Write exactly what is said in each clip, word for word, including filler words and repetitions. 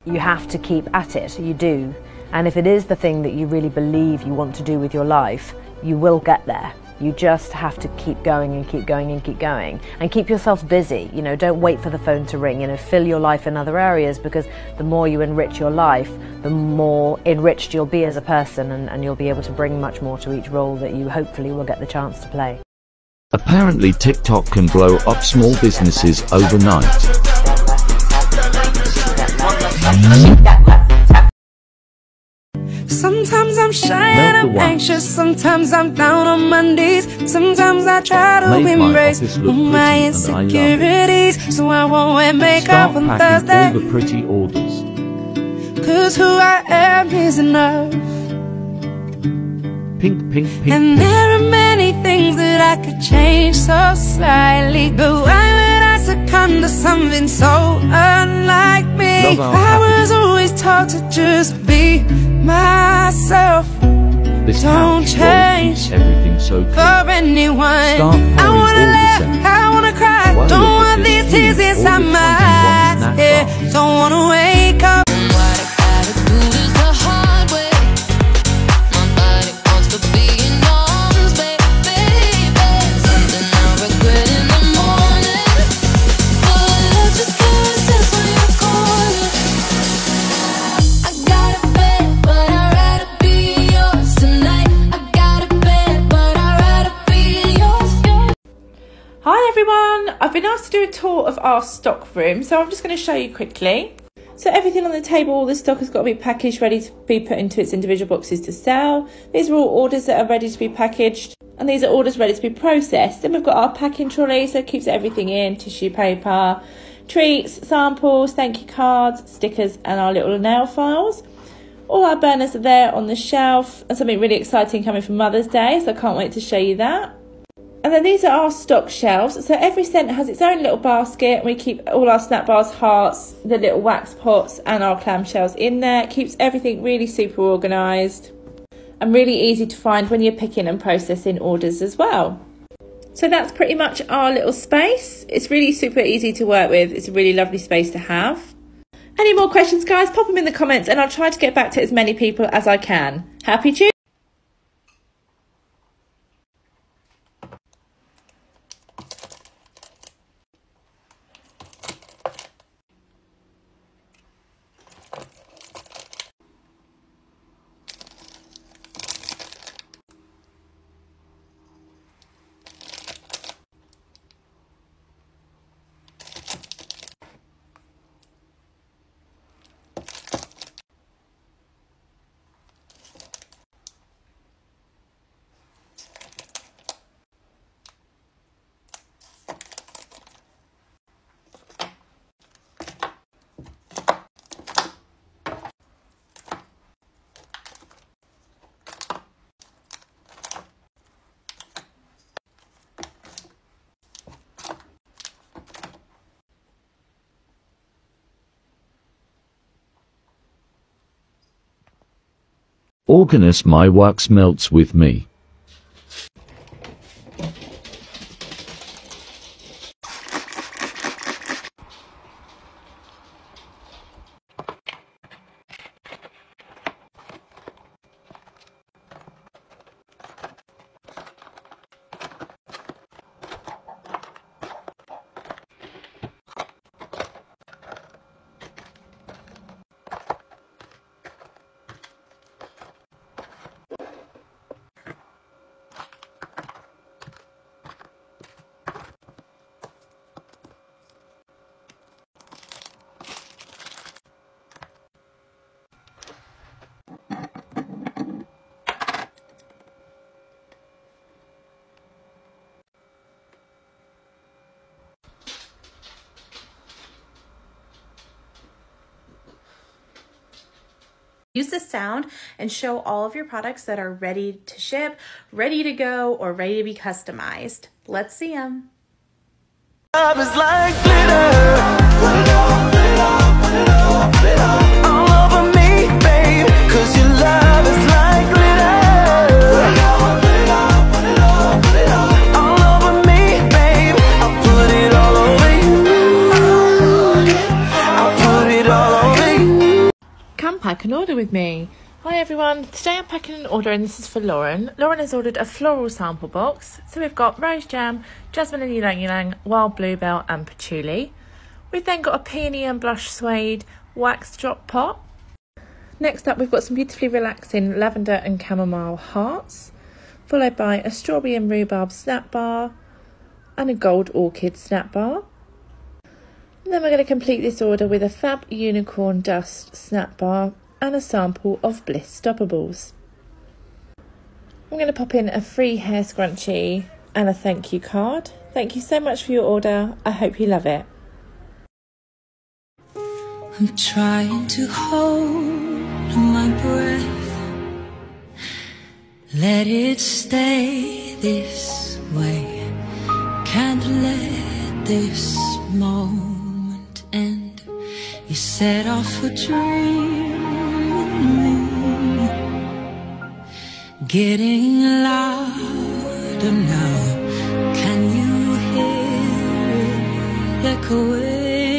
You have to keep at it, you do. And if it is the thing that you really believe you want to do with your life, you will get there. You just have to keep going and keep going and keep going and keep yourself busy. You know, don't wait for the phone to ring. You know, fill your life in other areas, because the more you enrich your life, the more enriched you'll be as a person, and, and you'll be able to bring much more to each role that you hopefully will get the chance to play. Apparently TikTok can blow up small businesses overnight. Sometimes I'm shy and I'm anxious, sometimes I'm down on Mondays, sometimes I try to Made embrace my all my insecurities, so I won't wear makeup Start on packing Thursday, all the pretty orders. cause who I am is enough. Pink, pink, pink, And pink. there are many things that I could change so slightly, but why would I succumb to something so unlike me? I was always taught to just be myself. This Don't change everything so for anyone. Start I wanna all laugh, the same. I wanna cry. Why Don't look at want this these tears scene, all inside the my twenty-one eyes. snap Yeah, bars. don't wanna wake up. What I gotta do is the hard way. My body wants to be in arms, baby. Something I regret in the morning, but I just can't resist when you're calling. I got a bed, but I'd rather be yours tonight. I got a bed, but I'd rather be yours. Hi everyone, I've been asked to do a tour of our stock room, so I'm just going to show you quickly. So everything on the table, all the stock has got to be packaged, ready to be put into its individual boxes to sell. These are all orders that are ready to be packaged, and these are orders ready to be processed. Then we've got our packing trolley, so it keeps everything in, tissue paper, treats, samples, thank you cards, stickers, and our little nail files. All our burners are there on the shelf, and something really exciting coming for Mother's Day, so I can't wait to show you that. And then these are our stock shelves. So every scent has its own little basket, and we keep all our snack bars, hearts, the little wax pots, and our clamshells in there. It keeps everything really super organised and really easy to find when you're picking and processing orders as well. So that's pretty much our little space. It's really super easy to work with. It's a really lovely space to have. Any more questions, guys? Pop them in the comments, and I'll try to get back to as many people as I can. Happy Tuesday! Organist, my wax melts with me. Use this sound and show all of your products that are ready to ship, ready to go, or ready to be customized. Let's see them. Love is like glitter. Put it on, put it on, put it on, put it on. All over me, babe, 'cause your love is like glitter. Put it on, put it on, put it on, put it on. All over me, babe, I'll put it all over you. I'll put it all over you. pack an order with me. Hi everyone, today I'm packing an order and this is for Lauren. Lauren has ordered a floral sample box. So we've got rose jam, jasmine and ylang ylang, wild bluebell and patchouli. We've then got a peony and blush suede wax drop pot. Next up we've got some beautifully relaxing lavender and chamomile hearts, followed by a strawberry and rhubarb snap bar and a gold orchid snap bar. And then we're going to complete this order with a fab unicorn dust snap bar and a sample of Bliss Stoppables. I'm going to pop in a free hair scrunchie and a thank you card. Thank you so much for your order. I hope you love it. I'm trying to hold my breath, let it stay this way, can't let this moment end. You set off a dream in me, getting louder now. Can you hear it echoing?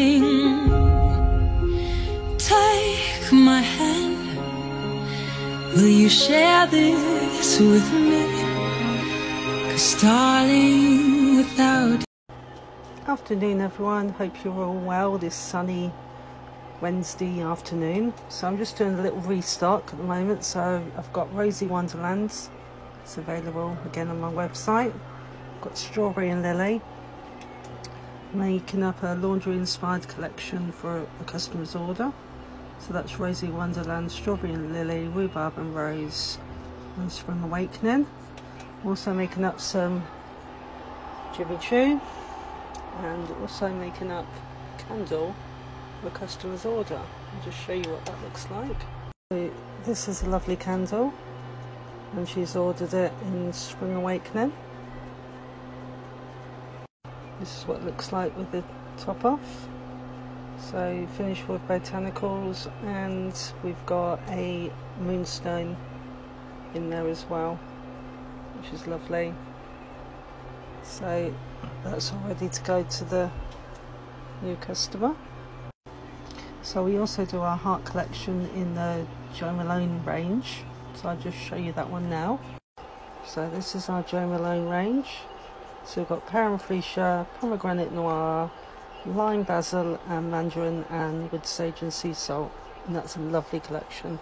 Take my hand, will you share this with me? 'Cause darling, without Afternoon everyone, hope you're all well this sunny Wednesday afternoon. So I'm just doing a little restock at the moment. So I've got Rosy Wonderlands, it's available again on my website. I've got Strawberry and Lily, making up a laundry inspired collection for a customer's order. So that's Rosy Wonderland, Strawberry and Lily, Rhubarb and Rose and Spring Awakening. Also making up some Jimmy Choo and also making up candle for a customer's order. I'll just show you what that looks like. So this is a lovely candle and she's ordered it in Spring Awakening. This is what it looks like with the top off. So finished with botanicals, and we've got a moonstone in there as well, which is lovely. So that's all ready to go to the new customer. So we also do our heart collection in the Jo Malone range, so I'll just show you that one now. So this is our Jo Malone range. So we've got Pear and Freesia, Pomegranate Noir, Lime Basil and Mandarin and Wood Sage and Sea Salt, and that's a lovely collection.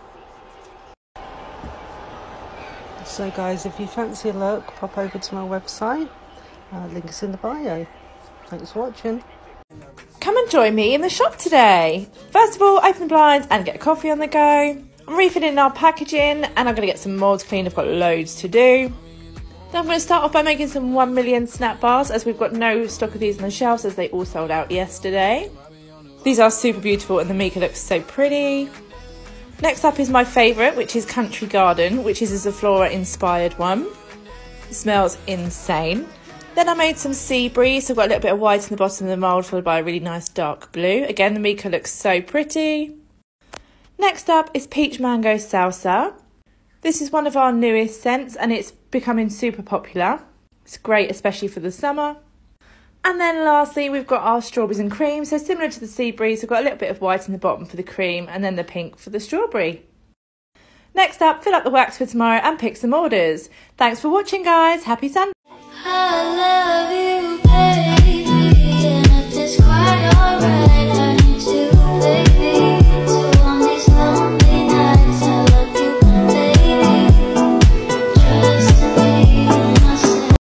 So guys, if you fancy a look, pop over to my website, uh, link is in the bio. Thanks for watching. Come and join me in the shop today. First of all, open the blinds and get a coffee on the go. I'm refilling our packaging and I'm going to get some molds cleaned. I've got loads to do. Then I'm going to start off by making some one million snap bars, as we've got no stock of these on the shelves as they all sold out yesterday. These are super beautiful and the Mika looks so pretty. Next up is my favourite, which is Country Garden, which is a Zaflora inspired one. It smells insane. Then I made some sea breeze, so I've got a little bit of white in the bottom of the mould followed by a really nice dark blue. Again, the Mika looks so pretty. Next up is Peach Mango Salsa. This is one of our newest scents and it's becoming super popular. It's great, especially for the summer. And then lastly, we've got our strawberries and cream. So similar to the sea breeze, we've got a little bit of white in the bottom for the cream and then the pink for the strawberry. Next up, fill up the wax for tomorrow and pick some orders. Thanks for watching, guys. Happy Sunday. I love you, baby, and if it's quite alright, I need you, baby. So on these lonely nights, I love you, baby, just to be myself.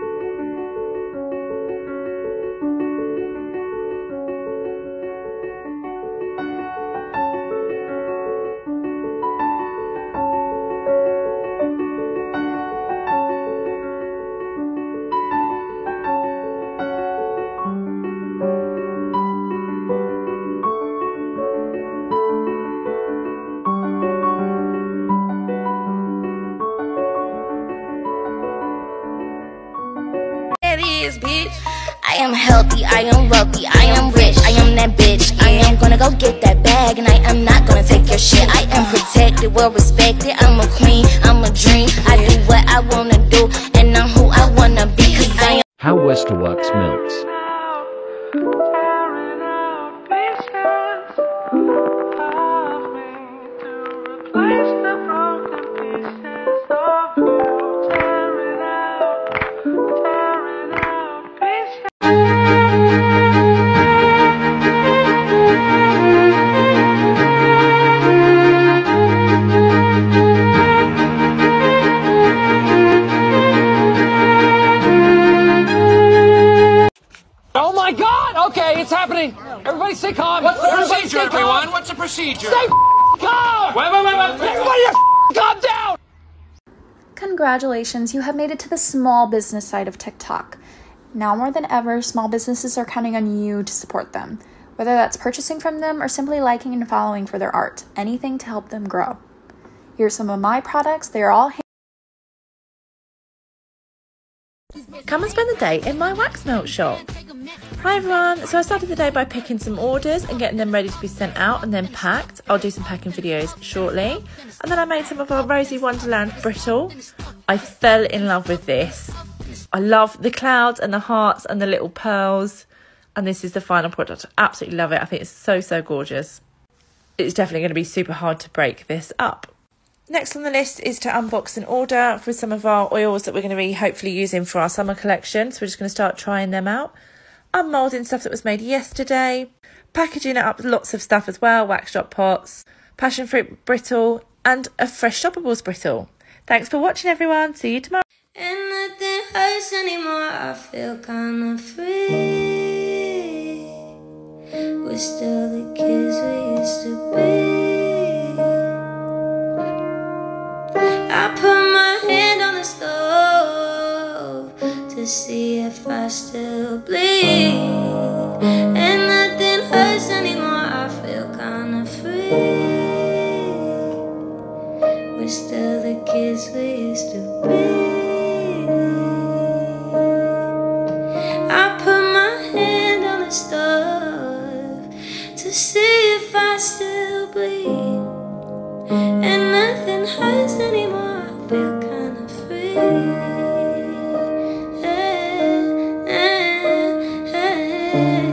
Bitch, I am healthy, I am wealthy, I am rich, I am that bitch. I am gonna go get that bag, and I am not gonna take your shit. I am protected, well respected. I'm a queen, I'm a dream. I do what I wanna do, and I'm who I wanna be. Cause I am How Westerworks melts. Tearing up pieces of me procedure. Stay calm! Wait, wait, wait, wait. Everybody calm down! Congratulations, you have made it to the small business side of TikTok. Now more than ever, small businesses are counting on you to support them. Whether that's purchasing from them or simply liking and following for their art, anything to help them grow. Here's some of my products. They are all Come and spend the day in my wax melt shop. Hi everyone, so I started the day by picking some orders and getting them ready to be sent out and then packed. I'll do some packing videos shortly. And then I made some of our Rosie Wonderland brittle. I fell in love with this. I love the clouds and the hearts and the little pearls. And this is the final product. I absolutely love it. I think it's so, so gorgeous. It's definitely going to be super hard to break this up. Next on the list is to unbox and order for some of our oils that we're going to be hopefully using for our summer collection. So we're just going to start trying them out. Unmoulding stuff that was made yesterday. Packaging it up with lots of stuff as well. Wax drop pots, passion fruit brittle and a fresh shoppables brittle. Thanks for watching everyone. See you tomorrow. And nothing hurts anymore. I feel kinda free. We're still the kids we used to be. I put my hand on the stove to see if I still bleed. And nothing hurts anymore, I feel kinda free. We're still the kids we used to be. I put my hand on the stove to see if I still bleed. And nothing hurts anymore, I feel kinda free. Hey, hey, hey.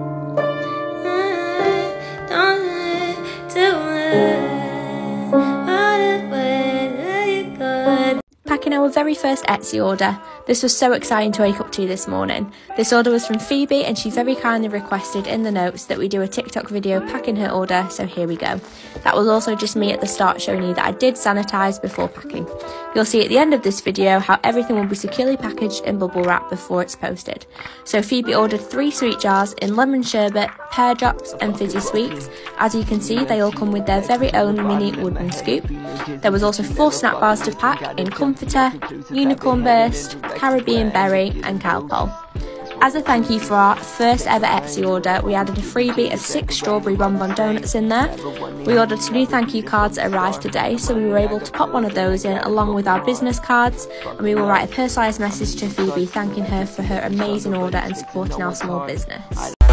Don't do it. What if we're good? Packing our very first Etsy order. This was so exciting to wake up to this morning. This order was from Phoebe and she very kindly requested in the notes that we do a TikTok video packing her order, so here we go. That was also just me at the start showing you that I did sanitize before packing. You'll see at the end of this video how everything will be securely packaged in bubble wrap before it's posted. So Phoebe ordered three sweet jars in lemon sherbet, pear drops and fizzy sweets. As you can see, they all come with their very own mini wooden scoop. There was also four snack bars to pack in Comforter, Unicorn Burst, Caribbean Berry and Calpol. As a thank you for our first ever Etsy order, we added a freebie of six strawberry bonbon donuts in there. We ordered two new thank you cards that arrived today, so we were able to pop one of those in along with our business cards, and we will write a personalised message to Phoebe thanking her for her amazing order and supporting our small business.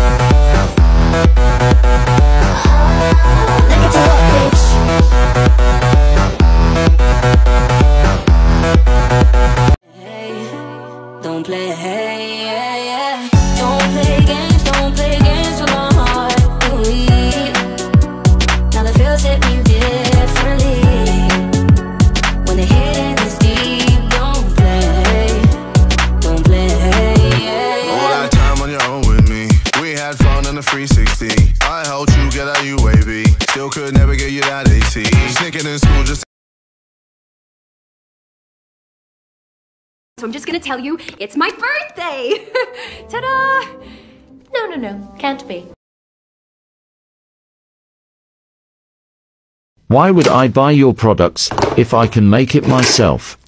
Don't play, hey, yeah, yeah. Don't play games, don't play games with my heart. Ooh, now the feels hit me differently. When the hitting is deep, don't play, don't play, hey, yeah, yeah. All that time on your own with me. We had fun on the three sixty. I helped you get out U A B. Still could never get you that A C. Sneaking in school just. So I'm just gonna tell you, it's my birthday! Ta-da! No, no, no, can't be. Why would I buy your products if I can make it myself?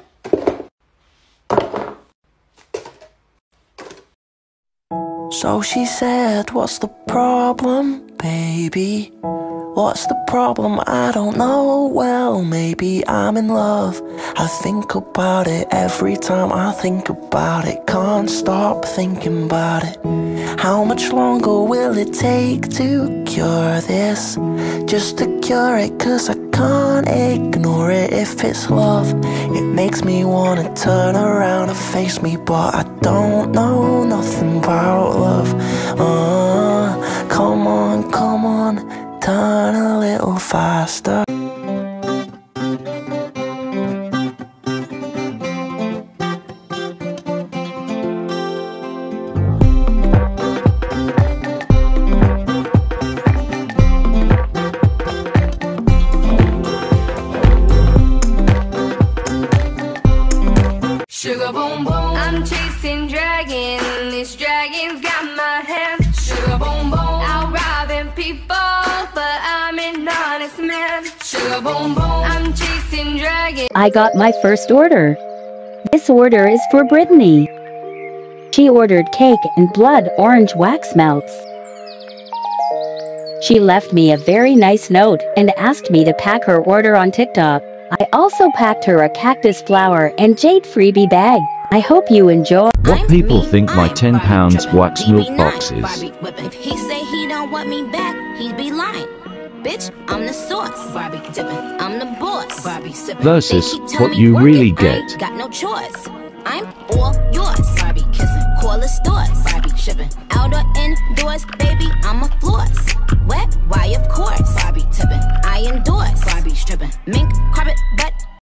So she said, what's the problem, baby? What's the problem? I don't know. Well, maybe I'm in love. I think about it every time I think about it. Can't stop thinking about it. How much longer will it take to cure this? Just to cure it, cause I can't ignore it. If it's love, it makes me wanna turn around and face me. But I don't know nothing about love. Uh, come on, come on. Turn a little faster. Sugar boom boom, I'm chasing dragon. This dragon's got my hand. Sugar boom boom, out robbing people, but I'm nice man. Sugar boom boom, I'm chasing dragons. I got my first order. This order is for Brittany. She ordered cake and blood orange wax melts. She left me a very nice note and asked me to pack her order on TikTok. I also packed her a cactus flower and jade freebie bag. I hope you enjoy. What people think my ten pounds wax milk box is. If he say he don't want me back, he'd be lying. Bitch, I'm the sauce. Barbie dippin', I'm the boss. Barbie sippin'. Versus They keep telling what me you work really it, I ain't get. got no choice. I'm all yours. Barbie kissing, call the stores. Barbie shipping, out or indoors, baby, I'm a floss. Wet, why of course. Barbie tipping, I endorse. Barbie stripping, mink carpet, but